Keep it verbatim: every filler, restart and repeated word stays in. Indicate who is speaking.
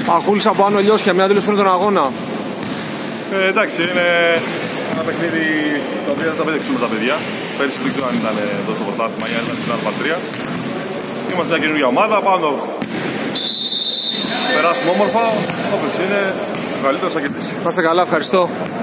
Speaker 1: Αχούλης από Άνω Λιώσια, μια δήλωση πριν τον αγώνα.
Speaker 2: Ε, εντάξει, είναι ένα παιχνίδι το οποίο δεν τα πέτυξουμε τα παιδιά. Πέρυσι δεν ξέρω αν ήταν εδώ στο πρωτάθλημα ή αν ήταν στην Αρπατρία. Είμαστε μια καινούργια ομάδα, πάνω περάσουμε όμορφα, όπως είναι, ο καλύτερος θα κερδίσει.
Speaker 1: Να είστε καλά, ευχαριστώ.